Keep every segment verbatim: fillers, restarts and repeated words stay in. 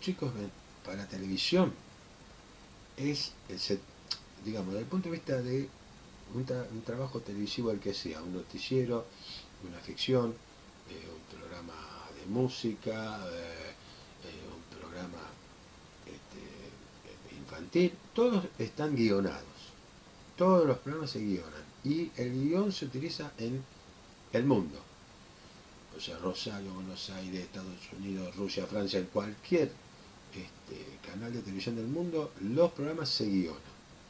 chicos, para televisión es, el, digamos, desde el punto de vista de un, tra un trabajo televisivo, el que sea, un noticiero, una ficción, eh, un programa de música, eh, eh, un programa este, infantil, todos están guionados. Todos los programas se guionan y el guión se utiliza en el mundo. O sea, Rosario, Buenos Aires, Estados Unidos, Rusia, Francia, en cualquier este, canal de televisión del mundo, los programas se guionan.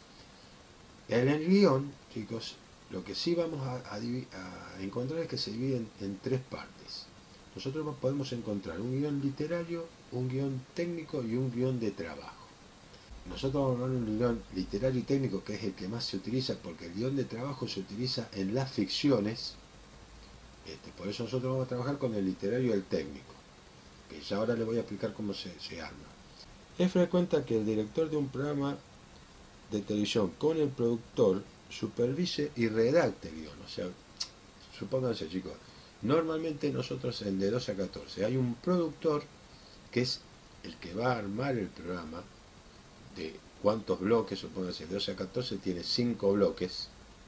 En el guión, chicos, lo que sí vamos a, a, a encontrar es que se divide en, en tres partes. Nosotros podemos encontrar un guión literario, un guión técnico y un guión de trabajo. Nosotros vamos a hablar de un guión literario y técnico, que es el que más se utiliza, porque el guión de trabajo se utiliza en las ficciones. Este, por eso nosotros vamos a trabajar con el literario y el técnico, que ya ahora les voy a explicar cómo se, se arma. Es frecuente que el director de un programa de televisión con el productor supervise y redacte el guión. O sea, supónganse, chicos, normalmente nosotros en de doce a catorce hay un productor que es el que va a armar el programa, de cuántos bloques, supónganse, de doce a catorce tiene cinco bloques,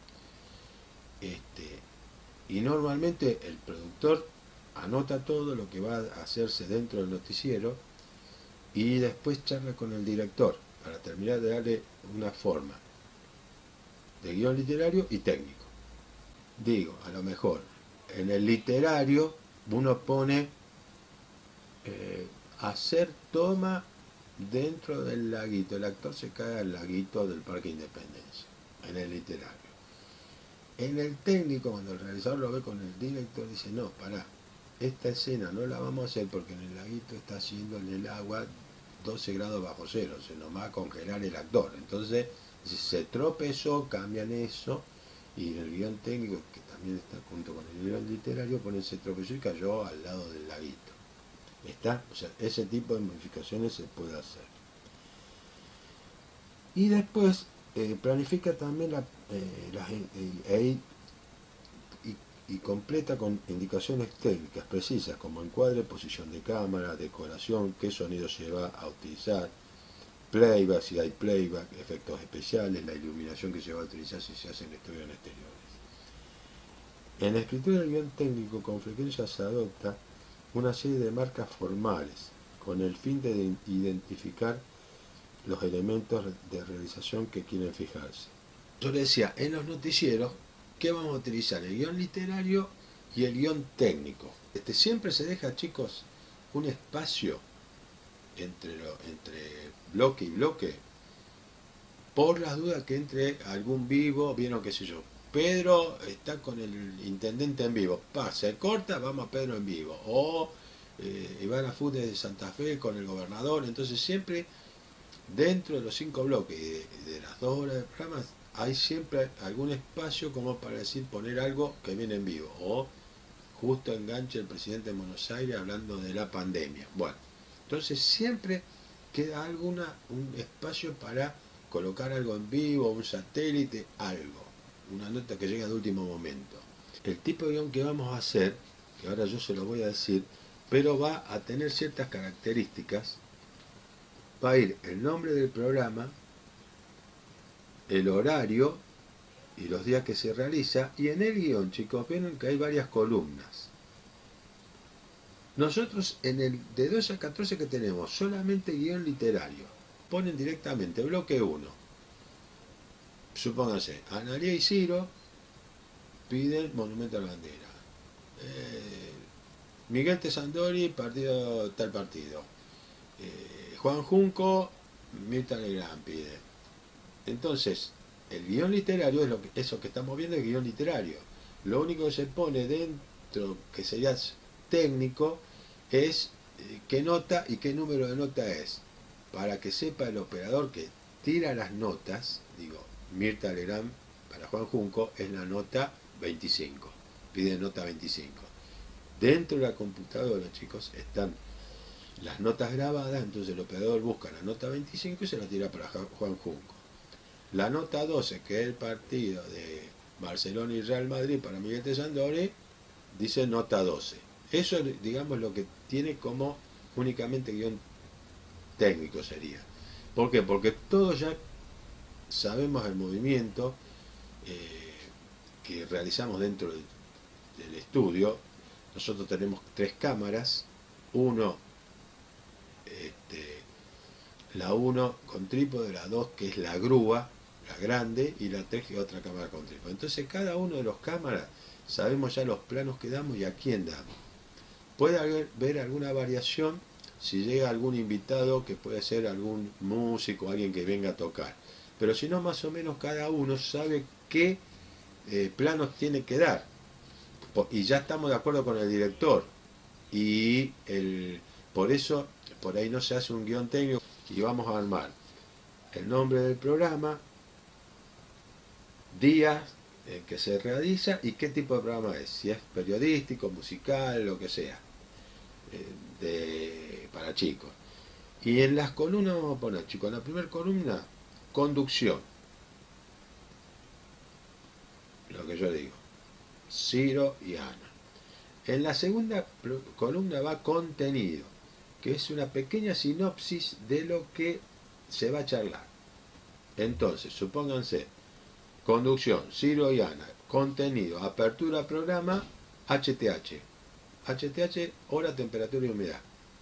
este, y normalmente el productor anota todo lo que va a hacerse dentro del noticiero y después charla con el director para terminar de darle una forma de guión literario y técnico. Digo, a lo mejor en el literario uno pone eh, hacer toma dentro del laguito, el actor se cae al laguito del Parque Independencia, en el literario. En el técnico, cuando el realizador lo ve con el director, dice, no, pará, esta escena no la vamos a hacer porque en el laguito está haciendo en el agua doce grados bajo cero, se nos va a congelar el actor. Entonces, si se tropezó, cambian eso, y en el guión técnico, que también está junto con el guión literario, ponen se tropezó y cayó al lado del laguito. ¿Está? O sea, ese tipo de modificaciones se puede hacer. Y después eh, planifica también la, eh, las, eh, y, y completa con indicaciones técnicas precisas como encuadre, posición de cámara, decoración, qué sonido se va a utilizar, playback, si hay playback, efectos especiales, la iluminación que se va a utilizar si se hace en estudios en exteriores. En la escritura del guión técnico con frecuencia se adopta una serie de marcas formales con el fin de identificar los elementos de realización que quieren fijarse. Yo le decía, en los noticieros, ¿qué vamos a utilizar? El guión literario y el guión técnico. Este, siempre se deja, chicos, un espacio entre, lo, entre bloque y bloque, por las dudas que entre algún vivo, vieron qué sé yo. Pedro está con el intendente en vivo, pa, se corta, vamos a Pedro en vivo, o eh, Iván Afud de Santa Fe con el gobernador. Entonces siempre dentro de los cinco bloques de, de las dos horas de programa hay siempre algún espacio como para decir poner algo que viene en vivo, o justo enganche el presidente de Buenos Aires hablando de la pandemia. Bueno, entonces siempre queda alguna, un espacio para colocar algo en vivo, un satélite, algo, una nota que llega de último momento. El tipo de guión que vamos a hacer, que ahora yo se lo voy a decir, pero va a tener ciertas características. Va a ir el nombre del programa, el horario y los días que se realiza, y en el guión, chicos, ven que hay varias columnas. Nosotros en el de doce a catorce que tenemos solamente guión literario, ponen directamente bloque uno. Supónganse, Analía y Ciro piden Monumento a la Bandera. Eh, Miguel Tesandori, partido tal partido. Eh, Juan Junco, Mirta Legrand pide. Entonces, el guión literario es lo que, eso que estamos viendo, es guión literario. Lo único que se pone dentro, que sería técnico, es eh, qué nota y qué número de nota es, para que sepa el operador que tira las notas. Digo, Mirta Legrand para Juan Junco es la nota veinticinco, pide nota veinticinco. Dentro de la computadora, chicos, están las notas grabadas, entonces el operador busca la nota veinticinco y se la tira para Juan Junco. La nota doce, que es el partido de Barcelona y Real Madrid para Miguel Tesandori, dice nota doce. Eso es, digamos, lo que tiene como únicamente guión técnico sería. ¿Por qué? Porque todos ya sabemos el movimiento eh, que realizamos dentro del, del estudio. Nosotros tenemos tres cámaras, uno, este, la uno con trípode, la dos que es la grúa, la grande, y la tres que es otra cámara con trípode. Entonces cada uno de los cámaras sabemos ya los planos que damos y a quién damos. Puede haber ver alguna variación si llega algún invitado que puede ser algún músico, alguien que venga a tocar. Pero si no, más o menos cada uno sabe qué eh, planos tiene que dar. Y ya estamos de acuerdo con el director. Y el, por eso, por ahí no se hace un guión técnico y vamos a armar el nombre del programa, días en que se realiza y qué tipo de programa es. Si es periodístico, musical, lo que sea. De, para chicos. Y en las columnas vamos a poner, chicos, en la primera columna, conducción, lo que yo digo, Ciro y Ana. En la segunda columna va contenido, que es una pequeña sinopsis de lo que se va a charlar. Entonces, supónganse, conducción, Ciro y Ana, contenido, apertura programa, H T H. H T H, hora, temperatura y humedad.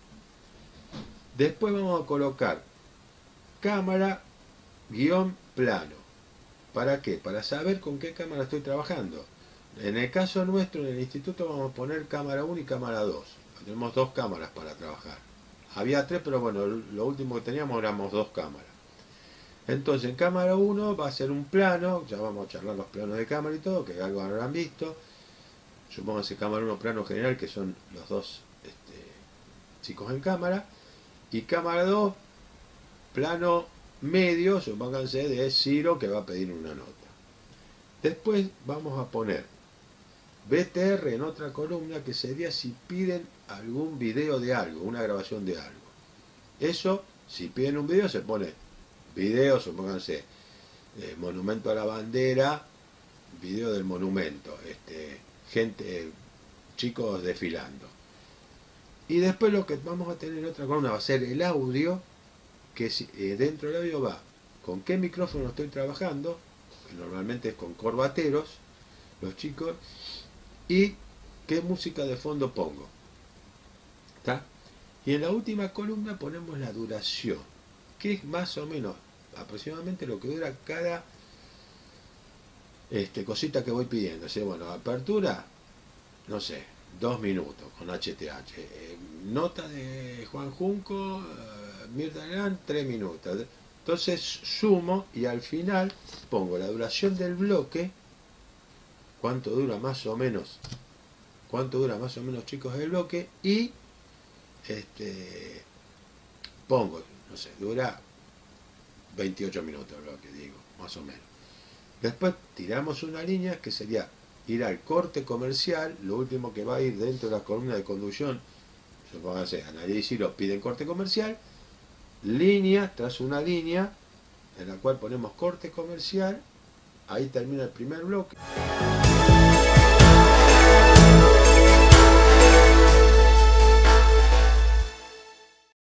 Después vamos a colocar cámara, guión, plano. ¿Para qué? Para saber con qué cámara estoy trabajando. En el caso nuestro, en el instituto, vamos a poner cámara uno y cámara dos. Tenemos dos cámaras para trabajar. Había tres, pero bueno, lo último que teníamos éramos dos cámaras. Entonces, en cámara uno va a ser un plano, ya vamos a charlar los planos de cámara y todo, que algo habrán visto. Supónganse cámara uno, plano general, que son los dos este, chicos en cámara. Y cámara dos, plano medio, supónganse de Ciro, que va a pedir una nota. Después vamos a poner B T R en otra columna, que sería si piden algún video de algo, una grabación de algo. Eso, si piden un video, se pone video, supónganse, eh, monumento a la bandera, video del monumento, este, gente, eh, chicos desfilando. Y después lo que vamos a tener en otra columna va a ser el audio, que eh, dentro del audio va con qué micrófono estoy trabajando, que normalmente es con corbateros, los chicos, y qué música de fondo pongo. ¿Está? Y en la última columna ponemos la duración, que es más o menos aproximadamente lo que dura cada este, cosita que voy pidiendo. O sea, bueno, apertura, no sé, dos minutos con H T H. Eh, nota de Juan Junco, eh, Mirta Legrand, tres minutos. Entonces sumo y al final pongo la duración del bloque, cuánto dura más o menos, cuánto dura más o menos, chicos, el bloque, y este pongo, no sé, dura veintiocho minutos el bloque, digo, más o menos. Después tiramos una línea que sería ir al corte comercial, lo último que va a ir dentro de la columna de conducción, supónganse, análisis, los piden corte comercial, línea tras una línea en la cual ponemos corte comercial, ahí termina el primer bloque.